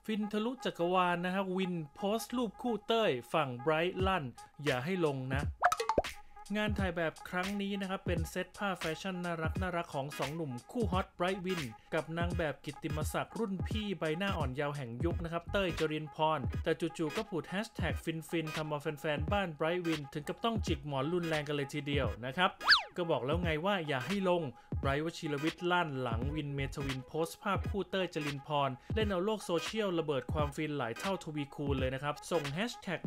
ฟินทะลุจักรวาลนะฮะวินโพสต์รูปคู่เต้ยฝั่งไบรท์ลั่นอย่าให้ลงนะงานถ่ายแบบครั้งนี้นะครับเป็นเซตผ้าแฟชั่นน่ารักของ2หนุ่มคู่ฮอตไบรท์วินกับนางแบบกิตติมศักดิ์รุ่นพี่ใบหน้าอ่อนเยาว์แห่งยุคนะครับเต้ยจรินพรแต่จู่ๆก็ผุดแฮชแท็กฟินทำเอาแฟนๆบ้านไบรท์วินถึงกับต้องจิกหมอนรุนแรงกันเลยทีเดียวนะครับก็บอกแล้วไงว่าอย่าให้ลงไบรท์วชิรวิทย์ลั่นหลังวินเมทวินโพสต์ภาพคู่เต้ยจรินพรเล่นเอาโลกโซเชียลระเบิดความฟินหลายเท่าทวีคูณเลยนะครับส่งแฮชแท็ก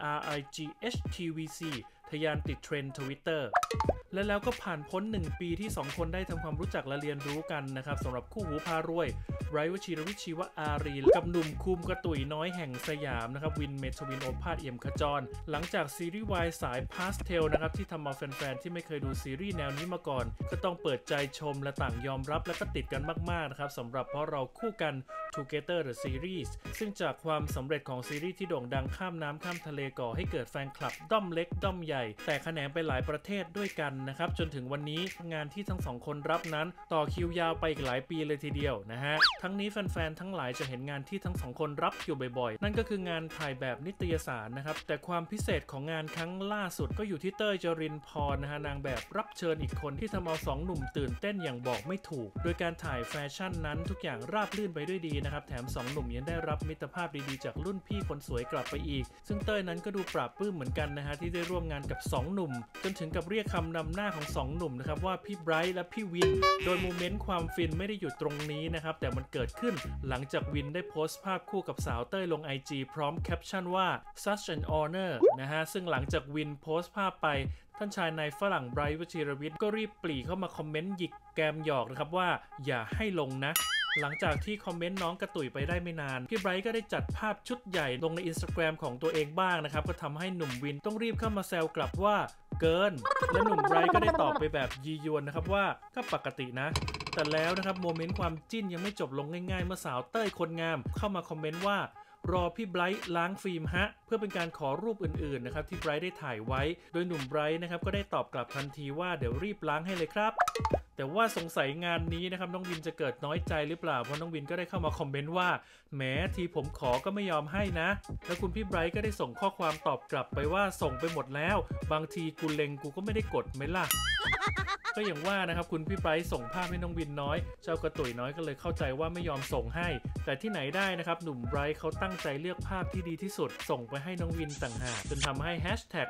BBRIGHTVC ทะยานติดเทรนด์ทวิตเตอร์และแล้วก็ผ่านพ้น1ปีที่2คนได้ทำความรู้จักและเรียนรู้กันนะครับสำหรับคู่หูพารวยไบรท์วชิรวิทย์ชีวอารีกับหนุ่มคุมกระตุยน้อยแห่งสยามนะครับวินเมทวินโอภาสเอี่ยมขจรหลังจากซีรีส์วายสายพาสเทลนะครับที่ทำเอาแฟนๆที่ไม่เคยดูซีรีส์แนวนี้มาก่อนก็ต้องเปิดใจชมและต่างยอมรับและก็ติดกันมากๆนะครับสำหรับเพราะเราคู่กัน Together the Series ซึ่งจากความสำเร็จของซีรีส์ที่โด่งดังข้ามน้ำข้ามทะเลก่อให้เกิดแฟนคลับด้อมเล็กด้อมใหญ่แต่แขนงไปหลายประเทศด้วยกันนะครับจนถึงวันนี้งานที่ทั้งสองคนรับนั้นต่อคิวยาวไปอีกหลายปีเลยทีเดียวนะฮะทั้งนี้แฟนๆทั้งหลายจะเห็นงานที่ทั้งสองคนรับอยู่บ่อยๆนั่นก็คืองานถ่ายแบบนิตยสารนะครับแต่ความพิเศษของงานครั้งล่าสุดก็อยู่ที่เต้ยจรินพรนะฮะนางแบบรับเชิญอีกคนที่ทำเอา2หนุ่มตื่นเต้นอย่างบอกไม่ถูกโดยการถ่ายแฟชั่นนั้นทุกอย่างราบรื่นไปด้วยดีนะครับแถม2หนุ่มยังได้รับมิตรภาพดีๆจากรุ่นพี่คนสวยกลับไปอีกซึ่งเต้ยนั้นก็ดูปราบปลื้มเหมือนกันนะฮะที่ได้ร่วมงานกับ2หนุ่มจนถึงกับเรียกคำนำหน้าของ2หนุ่มนะครับว่าพี่ไบรท์และพี่วินโดยโมเมนต์ความฟินไม่ได้อยู่ตรงนี้นะครับแต่มันเกิดขึ้นหลังจากวินได้โพสต์ภาพคู่กับสาวเต้ยลง IG พร้อมแคปชั่นว่า such an honor นะฮะซึ่งหลังจากวินโพสต์ภาพไปท่านชายนายฝรั่งไบรท์วชิรวิทย์ก็รีบปรีเข้ามาคอมเมนต์หยิกแกมหยอกนะครับว่าอย่าให้ลงนะหลังจากที่คอมเมนต์น้องกระตุยไปได้ไม่นานพี่ไบรท์ก็ได้จัดภาพชุดใหญ่ลงใน Instagram ของตัวเองบ้างนะครับก็ทำให้หนุ่มวินต้องรีบเข้ามาแซวกลับว่าเกินและหนุ่มไบรท์ก็ได้ตอบไปแบบยียวนนะครับว่าก็ปกตินะแต่แล้วนะครับโมเมนต์ความจิ้นยังไม่จบลงง่ายๆเมื่อสาวเต้ยคนงามเข้ามาคอมเมนต์ว่ารอพี่ไบรท์ล้างฟิล์มฮะเพื่อเป็นการขอรูปอื่นๆนะครับที่ไบรท์ได้ถ่ายไว้โดยหนุ่มไบรท์นะครับก็ได้ตอบกลับทันทีว่าเดี๋ยวรีบล้างให้เลยครับแต่ว่าสงสัยงานนี้นะครับน้องวินจะเกิดน้อยใจหรือเปล่าเพราะน้องวินก็ได้เข้ามาคอมเมนต์ว่าแหมทีผมขอก็ไม่ยอมให้นะแล้วคุณพี่ไบรท์ก็ได้ส่งข้อความตอบกลับไปว่าส่งไปหมดแล้วบางทีกูเล็งกูก็ไม่ได้กดไหมล่ะก็อย่างว่านะครับคุณพี่ไบรท์ส่งภาพให้น้องวินน้อยเจ้ากระตุยน้อยก็เลยเข้าใจว่าไม่ยอมส่งให้แต่ที่ไหนได้นะครับหนุ่มไบรท์เขาตั้งใจเลือกภาพที่ดีที่สุดส่งไปให้น้องวินต่างหากจนทำให้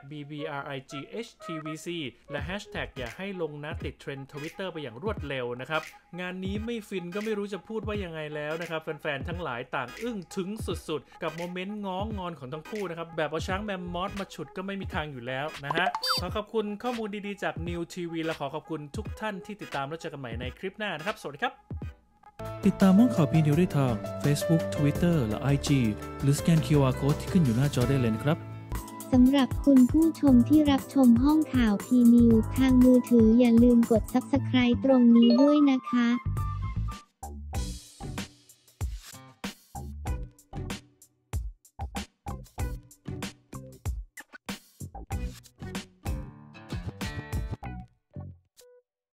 #BBRIGHTVC และ อย่าให้ลงนะติดเทรนด์ Twitter ไปอย่างรวดเร็วนะครับงานนี้ไม่ฟินก็ไม่รู้จะพูดว่ายังไงแล้วนะครับแฟนๆทั้งหลายต่างอึ้งถึงสุดๆกับโมเมนต์ง้องงอนของทั้งคู่นะครับแบบเอาช้างแมมมอสมาฉุดก็ไม่มีทางอยู่แล้วนะฮะขอขอบคุณข้อมูลดีๆจาก New TV และขอขอบคุณทุกท่านที่ติดตามแล้วเจอกันใหม่ในคลิปหน้านะครับสวัสดีครับติดตามห้องข่าวพีนิวได้ทาง Facebook Twitter และ IG หรือสแกน QR Code ที่ขึ้นอยู่หน้าจอได้เลยนะครับสำหรับคุณผู้ชมที่รับชมห้องข่าวพีนิวทางมือถืออย่าลืมกด Subscribe ตรงนี้ด้วยนะคะ